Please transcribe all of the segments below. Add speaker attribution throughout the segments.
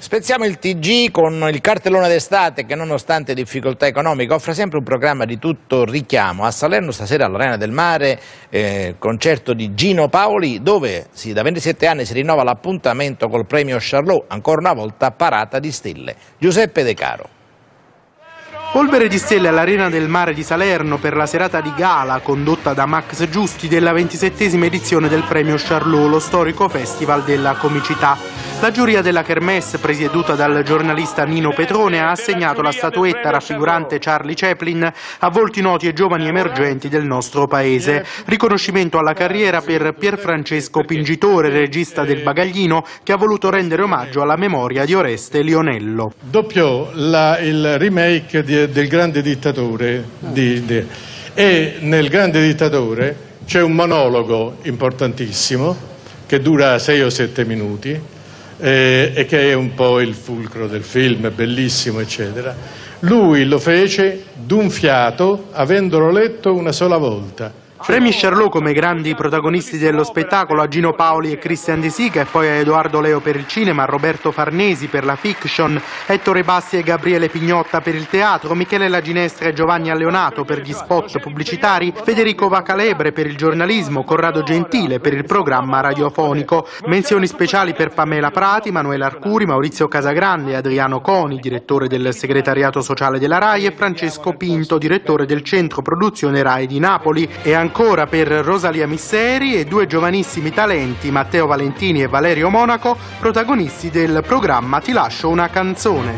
Speaker 1: Spezziamo il TG con il cartellone d'estate che, nonostante difficoltà economiche, offre sempre un programma di tutto richiamo. A Salerno stasera all'Arena del Mare, concerto di Gino Paoli, dove da 27 anni si rinnova l'appuntamento col premio Charlot, ancora una volta parata di stelle. Giuseppe De Caro.
Speaker 2: Polvere di stelle all'Arena del Mare di Salerno per la serata di gala condotta da Max Giusti della 27esima edizione del premio Charlot, lo storico festival della comicità. La giuria della Kermesse, presieduta dal giornalista Nino Petrone, ha assegnato la statuetta raffigurante Charlie Chaplin a volti noti e giovani emergenti del nostro paese. Riconoscimento alla carriera per Pierfrancesco Pingitore, regista del Bagaglino, che ha voluto rendere omaggio alla memoria di Oreste Lionello.
Speaker 3: Doppiò il remake del Grande Dittatore e nel Grande Dittatore c'è un monologo importantissimo che dura 6 o 7 minuti e che è un po' il fulcro del film, è bellissimo eccetera. Lui lo fece d'un fiato, avendolo letto una sola volta.
Speaker 2: Premi Charlot come grandi protagonisti dello spettacolo a Gino Paoli e Christian De Sica, e poi a Edoardo Leo per il cinema, a Roberto Farnesi per la fiction, Ettore Bassi e Gabriele Pignotta per il teatro, Michele Ginestra e Giovanni Alleonato per gli spot pubblicitari, Federico Vacalebre per il giornalismo, Corrado Gentile per il programma radiofonico. Menzioni speciali per Pamela Prati, Manuela Arcuri, Maurizio Casagrande, Adriano Coni, direttore del segretariato sociale della RAI, e Francesco Pinto, direttore del centro produzione RAI di Napoli. E ancora per Rosalia Misseri e 2 giovanissimi talenti, Matteo Valentini e Valerio Monaco, protagonisti del programma Ti lascio una canzone.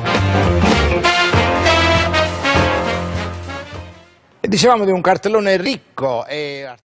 Speaker 1: Dicevamo di un cartellone ricco e